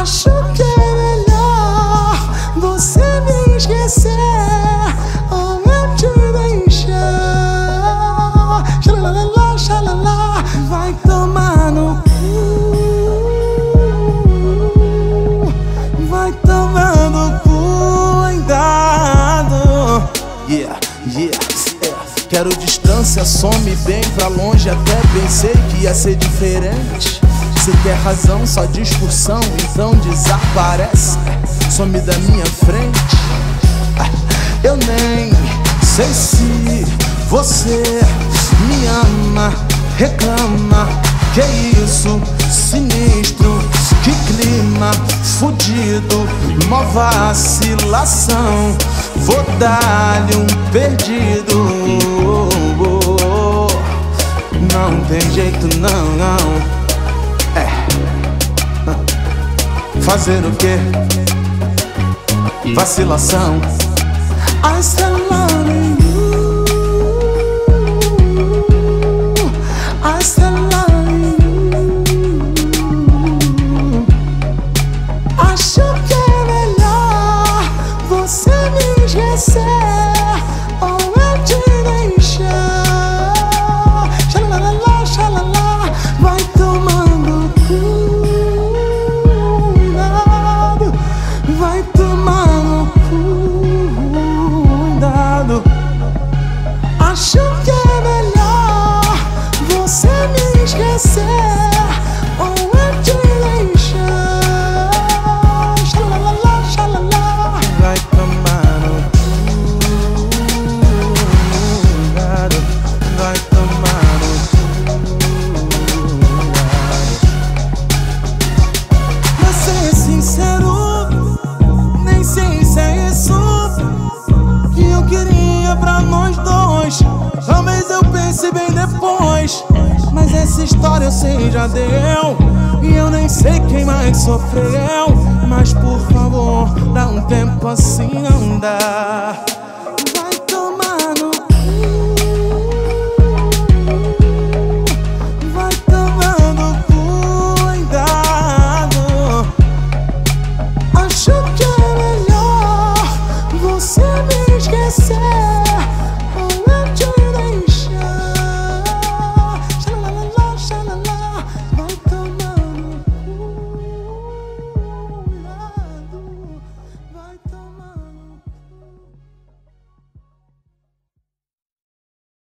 Acho que é melhor você me esquecer ou eu te deixar. Xalalala, xalala, vai tomar no cu. Vai tomando cuidado. Yeah. Quero distância, some bem pra longe. Até pensei que ia ser diferente. Se quer razão, só discussão, então desaparece, some da minha frente. Eu nem sei se você me ama, reclama. Que isso, sinistro, que clima fudido, mó vacilação. Vou dar-lhe um perdido. Não tem jeito não. Fazer o quê? Vacilação. I still love you. I still love you. Acho que é melhor você me esquecer ou eu te deixar. Xalalala, xalala, vai tomando cuidado. Vai tomando cuidado. Acho que é melhor você me esquecer ou eu te deixar. Xalalala, xalala, vai tomando cuidado. Vai tomando cuidado. Pra ser sincero, nem sei se é isso que eu queria pra nós dois. Talvez eu pense bem depois, mas essa história eu sei já deu. E eu nem sei quem mais sofreu. Mas por favor, dá um tempo assim não dá. Vai tomar no cu. Vai tomando cuidado. Acho que é melhor você me esquecer